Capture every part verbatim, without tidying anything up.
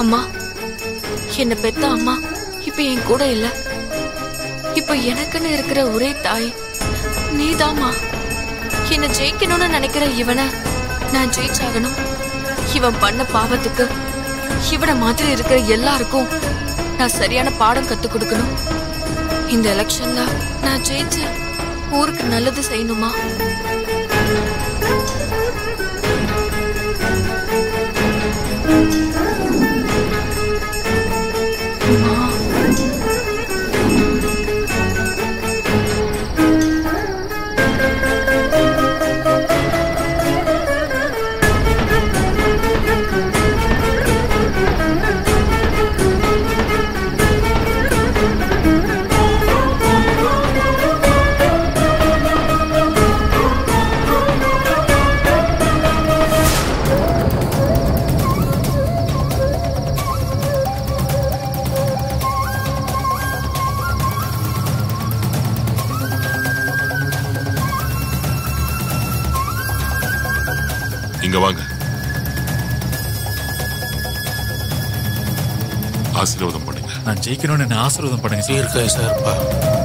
அம்மா, என்ன பெத்த அம்மா இப்ப என் கூட இல்ல. இப்ப எனக்குன்னு இருக்கிற ஒரே தாய் நீதாம்மா. என்ன ஜெயிக்கணும்னு நினைக்கிற இவனை நான் ஜெயிச்சாகணும். இவன் பண்ண பாவத்துக்கு இவனை மாதிரி இருக்கிற எல்லாருக்கும் நான் சரியான பாடம் கத்து கொடுக்கணும். இந்த எலெக்ஷன்ல நான் ஜெயிச்சு ஊருக்கு நல்லது செய்யணுமா? இங்க வாங்க. ஆசீர்வாதம் பண்ணுங்க. நான் ஜெயிக்கணும்னு என்ன ஆசீர்வாதம் பண்ணுங்க. இருக்கா சார்ப்பா.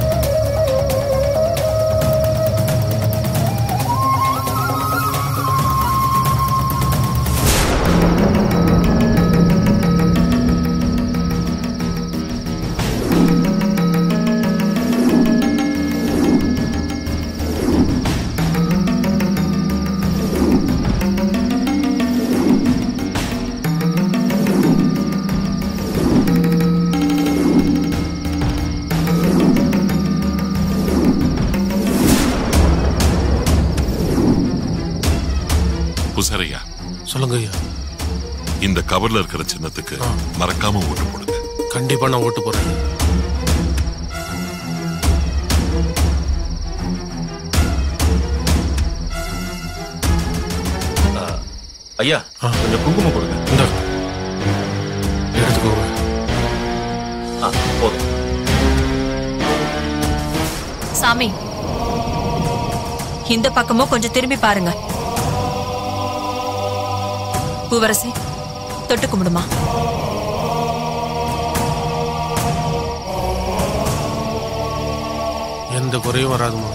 புசரையா, சொல்லுங்க ஐயா. இந்த கவர்ல இருக்கிற சின்னத்துக்கு மறக்காம ஓட்டு போடுங்க. கண்டிப்பா நான் ஓட்டு போடுறேன். ஐயா, கொஞ்சம் குங்குமம் கொடுங்க. இந்த எடுத்துக்கோங்க. போதும். சாமி, இந்த பக்கமும் கொஞ்சம் திரும்பி பாருங்க. பூவரசி, தொட்டு கும்பிடுமா. எந்த குறையும் வராதுமா.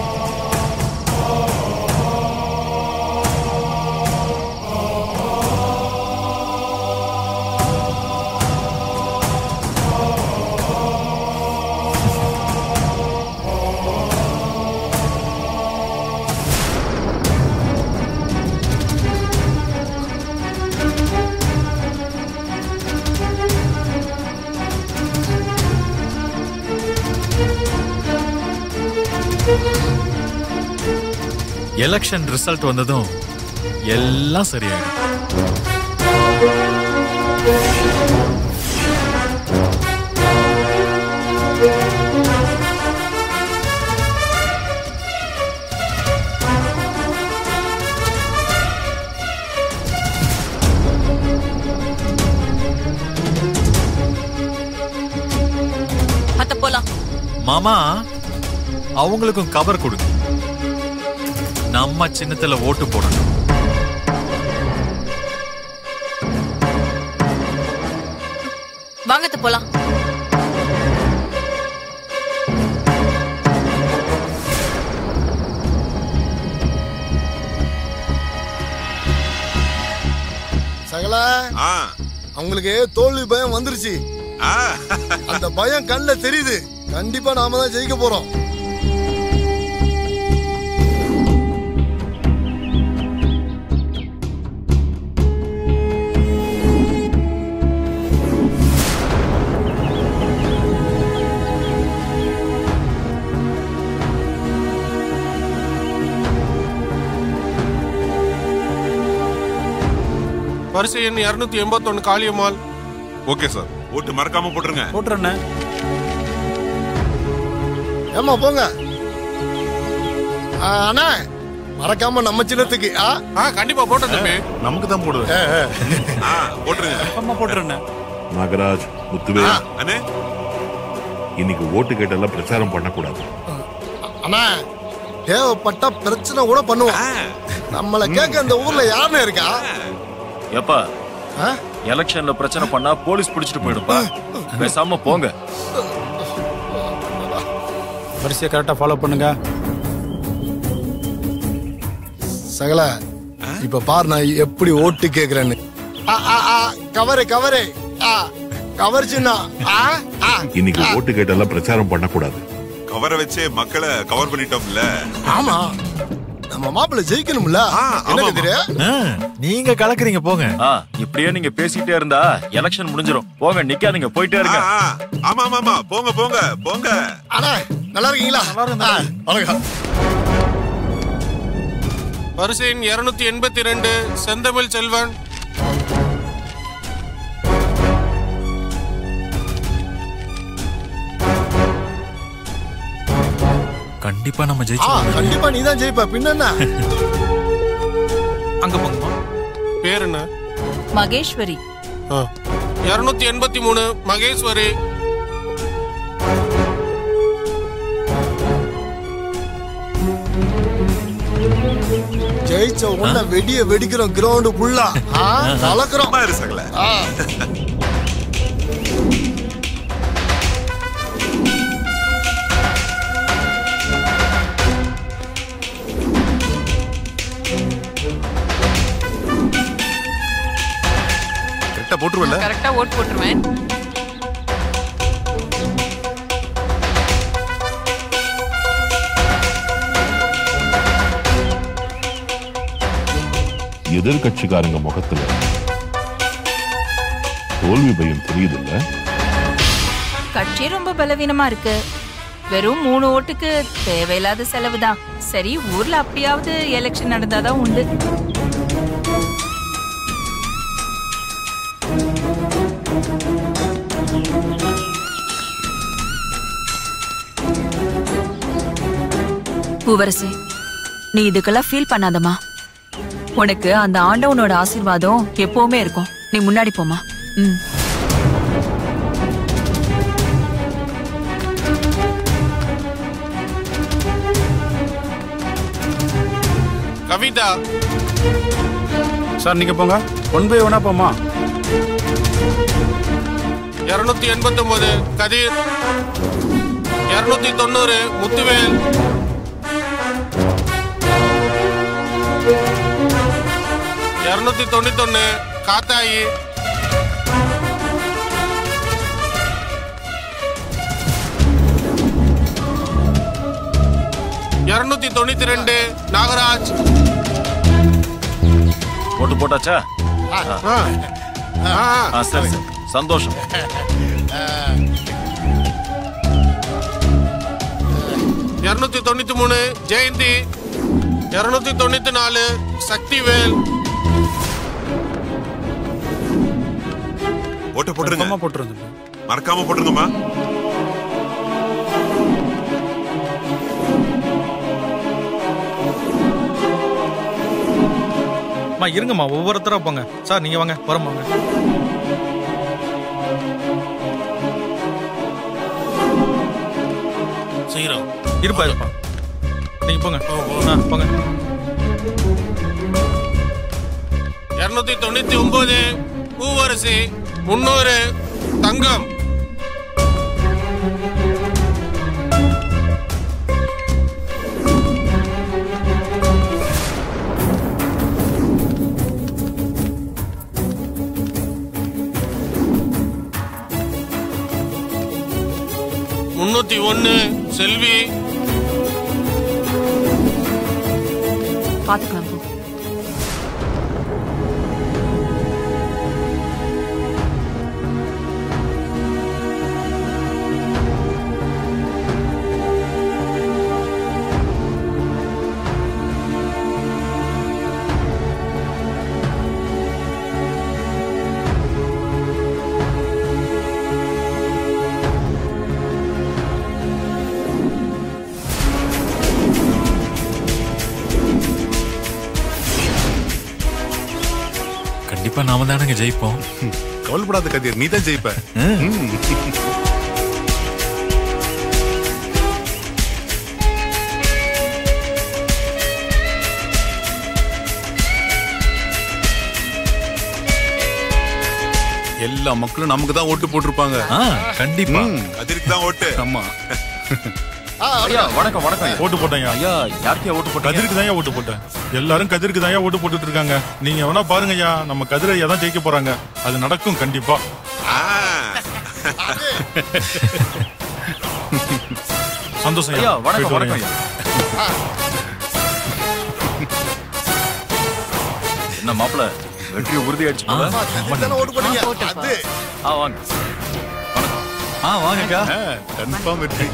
எலெக்ஷன் ரிசல்ட் வந்ததும் எல்லாம் சரியாயிடும். அத்த போலாம். மாமா, அவங்களுக்கும் கவர் கொடுங்க. நம்ம சின்னத்துல ஓட்டு போடணும். வாங்கத்து போலாம். சகல, அவங்களுக்கு தோல்வி பயம் வந்துருச்சு. அந்த பயம் கண்ணுல தெரியுது. கண்டிப்பா நாம தான் ஜெயிக்க போறோம். வரிசை எண் இருநூத்தி எண்பத்தி ஒன்னு காளியம்மாள். ஓகே சார், ஓட்டு மறக்காம போட்டுருங்க. போட்டுறேன். ஏமா போங்க அண்ணா, மறக்காம நம்ம சின்னத்துக்கு. கண்டிப்பா போட்டேன் தம்பி. நமக்கு தான் போடுவேன். போட்டுருங்க. போட்டுறேன். நாகராஜ், முத்துவே அண்ணே, இன்னைக்கு ஓட்டு கேட்டெல்லாம் பிரச்சாரம் பண்ணக்கூடாது. அண்ணா, தேவைப்பட்ட பிரச்சனை கூட பண்ணுவோம். நம்மளை கேட்க இந்த ஊர்ல யாருன்னு இருக்கா? எப்பா, எலெக்ஷன்ல பிரச்சனை பண்ணா போலீஸ் பிடிச்சிட்டு போயிடுப்பா. பேசாம போங்க. வரிசையை கரெக்டா ஃபாலோ பண்ணுங்க. சகல இப்ப பாரு நான் எப்படி ஓட்டு கேக்குறேன்னு. கவரு கவரு கவர் சின்ன. இன்னைக்கு ஓட்டு கேட்டெல்லாம் பிரச்சாரம் பண்ணக்கூடாது. கவரை வச்சே மக்களை கவர் பண்ணிட்டோம்ல. ஆமா நம்ம மாப்பிள்ள ஜெயிக்கணும்ல. என்ன தெரியும் நீங்க கலக்குறீங்க போங்க. இப்படியே நீங்க பேசிட்டே இருந்தா எலெக்ஷன் முடிஞ்சிரும். போங்க நிக்காதீங்க போயிட்டே இருங்க. ஆமா ஆமா ஆமா போங்க போங்க போங்க. அண்ணா நல்லா இருக்கீங்களா? வணக்கம். வரிசை எண் இருநூத்தி எண்பத்தி ரெண்டு செந்தமிழ் செல்வன். கண்டிப்பா நம்ம ஜெயிச்சோம். கண்டிப்பா நீ தான் ஜெயிப்ப. பின்ன என்ன? அங்க போங்கம்மா. பேர் என்ன? மகேஸ்வரி. இருநூத்தி எண்பத்தி மூணு மகேஸ்வரி. ஜெயிச்ச உடனே வெடிய வெடிக்கிறோம். கிரவுண்ட் ஃபுல்லா கலக்குறோம். கரெக்டா போட்டுருவல? கரெக்டா ஓட் போட்டுருவேன். எதிர்கட்சிக்காரங்க முகத்துல தோல்வி பயம் தெரியுது இல்ல? கட்சி ரொம்ப பலவீனமா இருக்கு. வெறும் மூணு ஓட்டுக்கு தேவையில்லாத செலவுதான். சரி ஊர்ல அப்படியாவது எலெக்ஷன் நடந்தாதான் உண்டு. பூவரசி, நீ இதுக்கெல்லாம் ஃபீல் பண்ணாதமா. உனக்கு அந்த ஆண்டவனோட ஆசீர்வாதம் எப்பவுமே இருக்கும். நீ முன்னாடி போமா. ம். கவிதா சார் நீங்க போங்க. ஒன் பை ஒன்னா போமா. இருநூத்தி எண்பத்தி ஒன்பது கதிர். இருநூத்தி தொண்ணூறு முத்துவேல். இருநூத்தி தொண்ணூத்தி ஒன்னு காத்தாயி. இருநூத்தி தொண்ணூத்தி ரெண்டு நாகராஜ். ஓட்டு போட்டாச்சா? சரி சரி சந்தோஷம். இருநூத்தி தொண்ணூத்தி மூணு ஜெயந்தி. இருநூத்தி தொண்ணூத்தி நாலு சக்திவேல். ஓட்டு போட்டுருங்க. போட்டுருங்க. மறக்காம போட்டுருங்கம்மா. இருங்கம்மா ஒவ்வொருத்தரா போங்க. சார் நீங்க வாங்க. வரோம் வாங்க. செய்யறோம். இருப்பா இருப்பா. நீங்க போங்க போங்க. இருநூத்தி தொண்ணூத்தி ஒன்பது பூவரசி. முன்னூறு தங்கம். முன்னூத்தி ஒன்னு செல்வி. பாத்துக்கலாம். கண்டிப்பா நாம தானங்க ஜெயிப்போம். கவலைப்படாத கதிர், நீ தான் ஜெயிப்ப. எல்லா மக்களும் நமக்கு தான் ஓட்டு போட்டிருப்பாங்க. கண்டிப்பா கதிருக்கு தான் ஓட்டு. ஆமா. ஐயா வணக்கம் வணக்கம். ஓட்டு போட்டேன் ஐயா. யாருக்கு ஓட்டு போட்டீங்க? கதிருக்கு தான் ஓட்டு போட்டேன். எல்லாரும் கதிருக்கு தான் ஓட்டு போட்டுட்டு இருக்காங்க. நீங்க வேணா பாருங்க ஐயா, நம்ம கதிரை தான் ஜெயிக்க போறாங்க. அது நடக்கும் கண்டிப்பா. சந்தோஷம் ஐயா. வணக்கம் வணக்கம் ஐயா. என்ன மாப்பிள வெற்றி உறுதி ஆயிடுச்சு போல. ஓட்டு போட்டீங்க. அது ஆ வாங்க. வணக்கம். ஆ வாங்கக்கா. கன்ஃபார்ம் வெற்றி.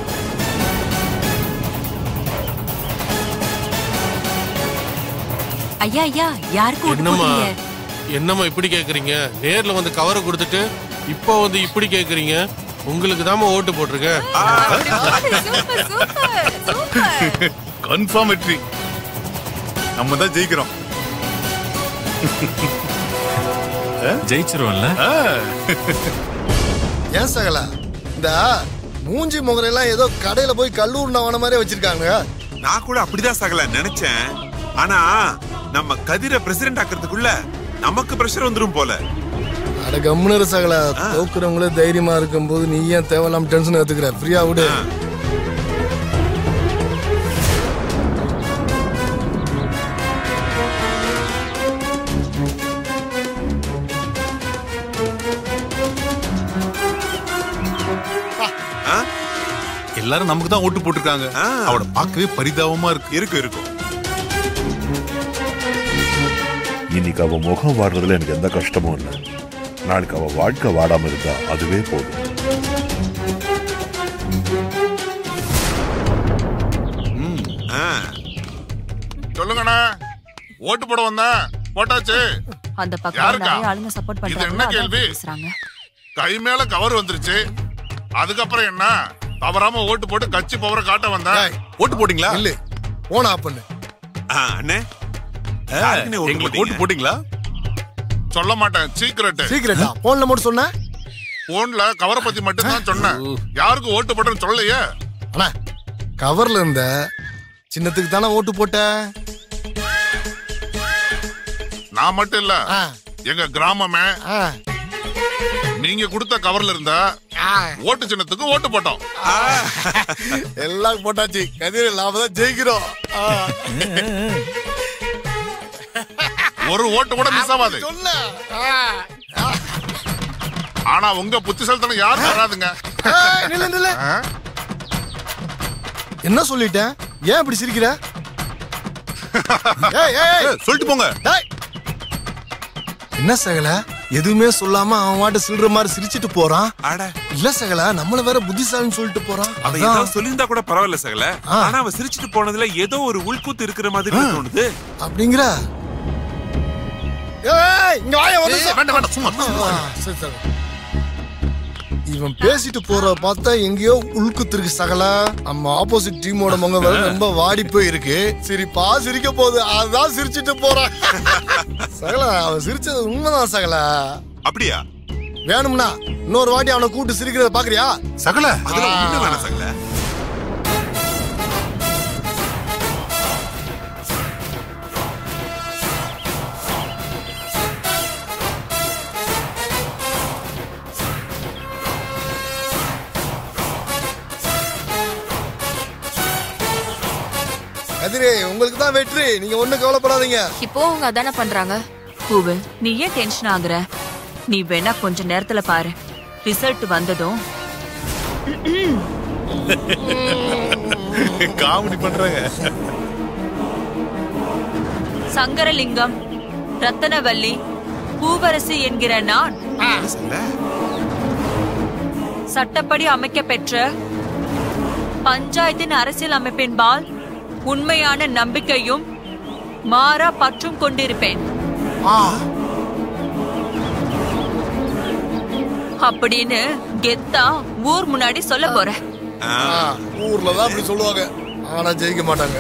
ஐயா ஐயா யாருக்கு ஓட்டு என்னம்மா போட்டீங்க? என்னம்மா இப்படி கேக்குறீங்க? நேர்ல வந்து கவரை கொடுத்துட்டு இப்போ வந்து இப்படி கேக்குறீங்க. உங்களுக்கு தாமா ஓட்டு போட்டிருக்கேன். Super super super. கன்ஃபார்ம் வெற்றி. நம்ம தான் ஜெயிக்கிறோம். ஜெயிச்சிருவோம்ல. ஏன் சகல இந்த மூஞ்சி முகரெல்லாம் ஏதோ கடையில போய் கல்லூர் நவன மாதிரியே வச்சிருக்காங்க. நான் கூட அப்படிதான் சகல நினைச்சேன். ஆனா நம்ம கதிரை பிரசிடென்ட் ஆக்குறதுக்குள்ள நமக்கு பிரஷர் வந்துரும் போல. அட கம்முனரு சகல, தோக்குறவங்களே தைரியமா இருக்கும் போது நீ ஏன் தேவையில்லாம டென்ஷன் எடுத்துக்கிற? ஃப்ரீயா விடு. எல்லாரும் நமக்கு தான் ஓட்டு போட்டிருக்காங்க. அவளை பார்க்கவே பரிதாபமா இருக்கு. இருக்கு இருக்கும். இன்னைக்கு அவ முகம் வாடுறதுல எனக்கு எந்த கஷ்டமும் இல்லை. நாளைக்கு அவ வாழ்க்கை வாடாம இருந்தா அதுவே போதும். சொல்லுங்கண்ணா. ஓட்டு போட வந்தா போட்டாச்சு. அந்த பக்கம் நிறைய ஆளுங்க சப்போர்ட் பண்றாங்க. கை மேல கவர் வந்துருச்சு. அதுக்கப்புறம் என்ன? தவறாம ஓட்டு போட்டு கட்சி பவரை காட்ட வந்தா. ஓட்டு போட்டீங்களா? இல்ல போன் ஆஃப் பண்ணு. அண்ணே எங்களுக்கு ஓட்டு போட்டீங்களா? சொல்ல மாட்டேன். சீக்ரெட். சீக்ரெட்டா? போன்ல மட்டும் சொன்ன. போன்ல கவரை பத்தி மட்டும் தான் சொன்னேன். யாருக்கு ஓட்டு போட்டேன்னு சொல்லலையே. அண்ணா கவர்ல இருந்த சின்னத்துக்கு தானே ஓட்டு போட்ட. நான் மட்டும் இல்ல, எங்க கிராமமே நீங்க கொடுத்த கவர்ல இருந்த ஓட்டு சின்னத்துக்கு ஓட்டு போட்டோம். எல்லாம் போட்டாச்சு. கதிர நாம தான் ஜெயிக்கிறோம். ஒரு ஓட்டு கூட மிஸ் ஆகாது. ஆனா உங்க புத்திசாலித்தனம் யாரும் வராதுங்க. என்ன சொல்லிட்டேன்? ஏன் இப்படி சிரிக்கிற? சொல்லிட்டு போங்க. என்ன சகல எதுவுமே சொல்லாம அவன் வாட்ட சில்ற மாதிரி சிரிச்சிட்டு போறான். இல்ல சகல நம்மள வேற புத்திசாலின்னு சொல்லிட்டு போறான். அவன் ஏதாவது சொல்லியிருந்தா கூட பரவாயில்ல சகல. ஆனா அவன் சிரிச்சிட்டு போனதுல ஏதோ ஒரு உள்கூத்து இருக்கிற மாதிரி தோணுது. அப்படிங்கிற இவன் பேசிட்டு போற பார்த்தா எங்கேயோ உள்குத்து இருக்கு சகல. நம்ம ஆப்போசிட் டீமோட முக வேற ரொம்ப வாடி போய் இருக்கு. சிரிப்பா சிரிக்க போகுது. அதான் சிரிச்சிட்டு போறான் சகல. அவன் சிரிச்சது உண்மைதான் சகல. அப்படியா? வேணும்னா இன்னொரு வாட்டி அவனை கூட்டு சிரிக்கிறத பாக்குறியா சகல? அதுல உண்மை வேணாம் சகல. கதிரே உங்களுக்கு தான் வெற்றி. நீங்க ஒண்ணு கவலைப்படாதீங்க. இப்போ அவங்க அதானே பண்றாங்க. பூவு நீ ஏன் டென்ஷன் ஆகுற? நீ வேணா கொஞ்ச நேரத்துல பாரு. ரிசல்ட் வந்ததும் காமெடி பண்றாங்க. சங்கரலிங்கம், ரத்தனவல்லி, பூவரசி என்கிற நான் சட்டப்படி அமைக்க பெற்ற பஞ்சாயத்தின் அரசியல் அமைப்பின்பால் உண்மையான நம்பிக்கையும் மாறா பற்றும் கொண்டிருப்பேன் அப்படின்னு கெத்தா ஊர் முன்னாடி சொல்ல போறேன். ஊர்லதான் அப்படி சொல்லுவாங்க, ஆனா ஜெயிக்க மாட்டாங்க.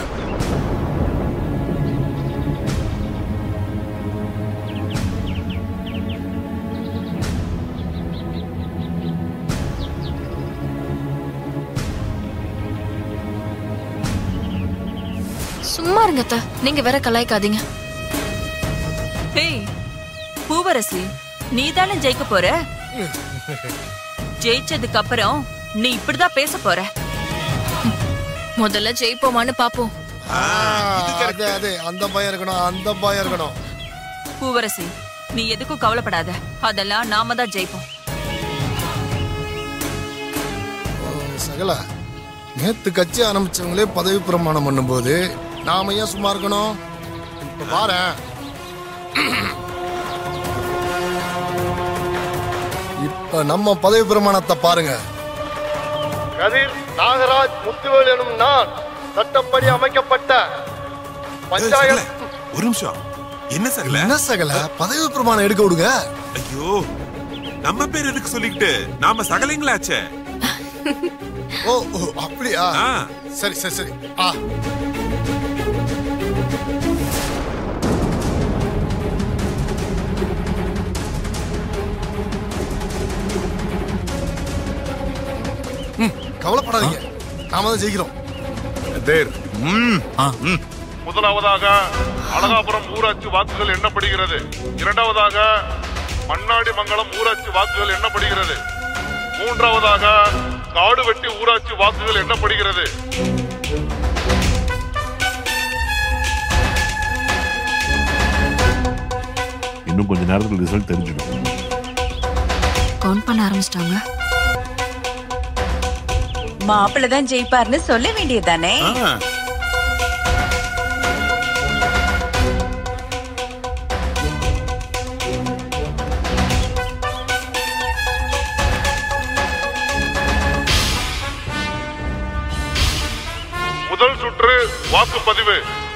சும்மா இருங்க அத்தை, நீங்க வேற கலாய்க்காதீங்க. ஹேய் பூவரசி, நீ தானே ஜெயிக்க போற. ஜெயிச்சதுக்கு அப்புறம் நீ இப்படிதான் பேச போற. முதல்ல ஜெயிப்போமான்னு பாப்போம். அதே அதே அந்த பயம் இருக்கணும், அந்த பயம் இருக்கணும். பூவரசி, நீ எதுக்கும் கவலைப்படாத. அதெல்லாம் நாம தான் ஜெயிப்போம். சகல, நேத்து கட்சி ஆரம்பிச்சவங்களே பதவி பிரமாணம் பண்ணும்போது நாம ஏன் சும்மா இருக்கணும்? இப்ப பாரு, இப்ப நம்ம பதவி பிரமாணத்தை பாருங்க. கதிர் நாகராஜ் முத்துவேல் எனும் நான் சட்டப்படி அமைக்கப்பட்ட பஞ்சாயத்து. ஒரு நிமிஷம், என்ன சகல என்ன சகல பதவி பிரமாணம் எடுக்க விடுங்க. ஐயோ, நம்ம பேர் எதுக்கு சொல்லிக்கிட்டு? நாம சகலைங்களாச்சே. ஓ அப்படியா? சரி சரி சரி. ஆ கவலைப்படாதீங்க, நாம தான் ஜெயிக்கிறோம். முதலாவதாக அழகாபுரம் ஊராட்சி வாக்குகள் எண்ணப்படுகிறது. இரண்டாவதாக மண்ணாடி மங்கலம் ஊராட்சி வாக்குகள் எண்ணப்படுகிறது. மூன்றாவதாக காடுவெட்டி ஊராட்சி வாக்குகள் எண்ணப்படுகிறது. இன்னும் கொஞ்ச நேரத்தில் ரிசல்ட் தெரிஞ்சிடும். கவுண்ட் பண்ண ஆரம்பிச்சிட்டாங்க. மாப்பிள்ள தான் ஜெயிப்பார்னு சொல்ல வேண்டியதானே? முதல் சுற்று வாக்குப்பதிவு.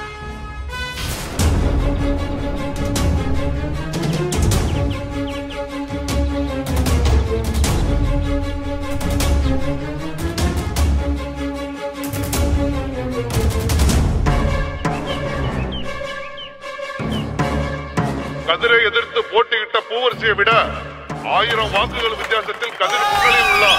கதிரை எதிர்த்து போட்டியிட்ட பூவரசியை விட ஆயிரம் வாக்குகள் வித்தியாசத்தில் கதிர் முன்னணியில் உள்ளார்.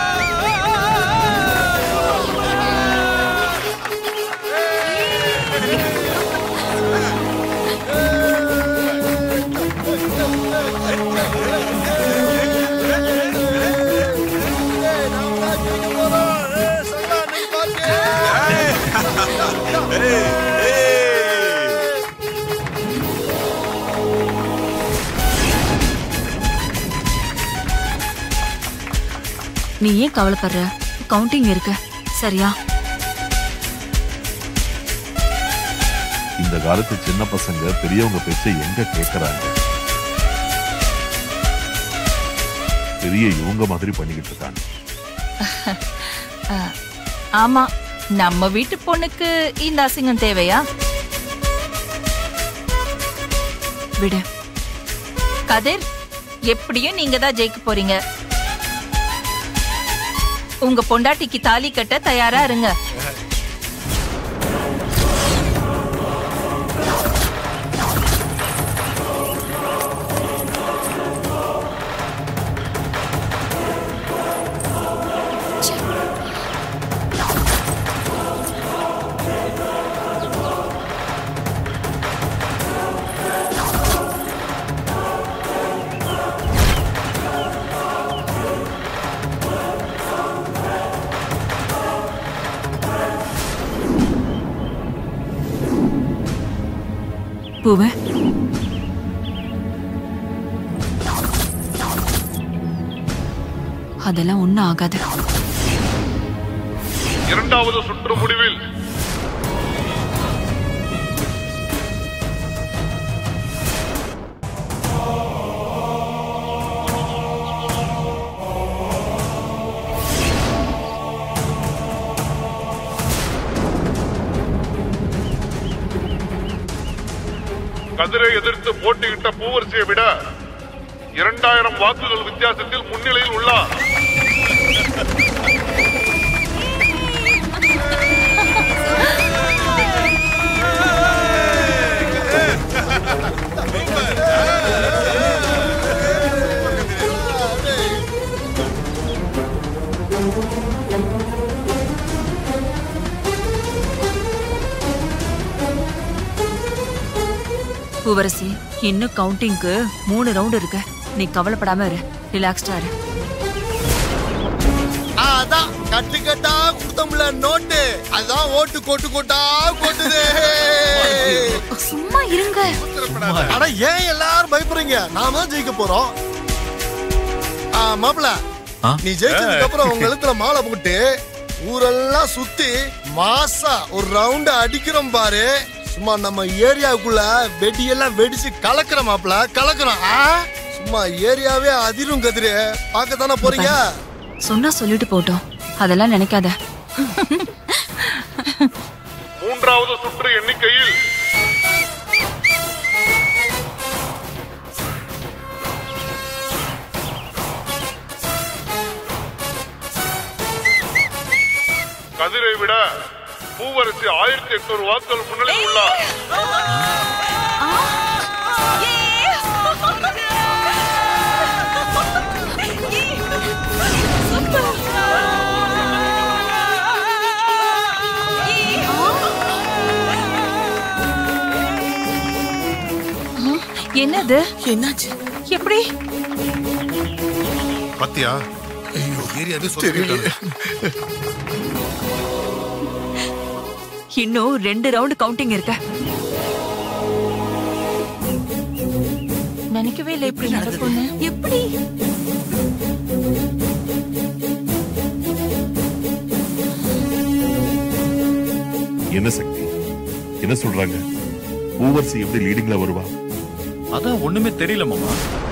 நீ ஏன் கவலைப்படுற? கவுண்டிங் இருக்கு, சரியா? இந்த காலத்து சின்ன பசங்க பெரியவங்க பேச்ச எங்க கேக்குறாங்க? பெரிய இவங்க மாதிரி பண்ணிக்கிட்டு இருக்காங்க. ஆமா, நம்ம வீட்டு பொண்ணுக்கு இந்த அசிங்கம் தேவையா? விடு. கதிர், எப்படியும் நீங்க தான் ஜெயிக்க போறீங்க. உங்க பொண்டாட்டிக்கு தாலி கட்ட தயாரா இருங்க. பூவே, அதெல்லாம் ஒண்ணும் ஆகாது. இரண்டாவது சுற்று முடிவில் கதிரை எதிர்த்து போட்டியிட்ட பூவரசியை விட இரண்டாயிரம் வாக்குகள் வித்தியாசத்தில் முன்னிலையில் உள்ளார். பூவரசி, இன்னும் கவுண்டிங்க்கு மூணு ரவுண்ட் இருக்கு. நீ கவலைப்படாம இரு, ரிலாக்ஸ்டா இரு. அதான் கட்டு கட்டா குடுத்தோம்ல நோட்டு, அதான் ஓட்டு கோட்டு கோட்டா கோட்டுது. சும்மா இருங்க. அட ஏன் எல்லாரும் பயப்படுறீங்க? நாம தான் ஜெயிக்க போறோம். மாப்பிள, நீ ஜெயிச்சதுக்கு அப்புறம் உங்க எழுத்துல மாலை போட்டு ஊரெல்லாம் சுத்தி மாசா ஒரு ரவுண்ட் அடிக்கிறோம் பாரு. சும்மா நம்ம ஏரியாவுக்குள்ள வெடியெல்லாம் வெடிச்சு கலக்குற மாப்பிள, கலக்குறோம். சும்மா ஏரியாவே அதிரும் கதிரு. பார்க்கத்தானே போறீங்க? சொன்னா சொல்லிட்டு போட்டோம், அதெல்லாம் நினைக்காத. மூன்றாவது சுற்று எண்ணிக்கையில் கதிரை விட பூவரசி ஆயிரத்தி எட்நூறு வாக்குகள் முன்னிலை உள்ளார். என்னது? என்னாச்சு? எப்படி? பாத்தியா? ஐயோ, ஏரியாவே சொல்லிட்டாங்க. இன்னும் ரெண்டு ரவுண்ட் கவுண்டிங் இருக்கு. நினைக்கவே இல்லை இப்படி நடக்கும்னு. எப்படி? என்ன சக்தி, என்ன சொல்றாங்க? பூவரசி எப்படி லீடிங்ல வருவா? அதான் ஒண்ணுமே தெரியல மாமா.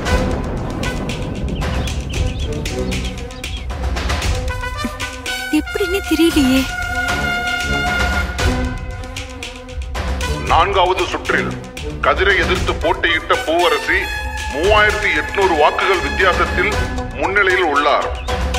எப்படின்னு தெரியலையே. நான்காவது சுற்றில் கதிரை எதிர்த்து போட்டியிட்ட பூவரசி மூவாயிரத்தி எட்நூறு வாக்குகள் வித்தியாசத்தில் முன்னிலையில் உள்ளார்.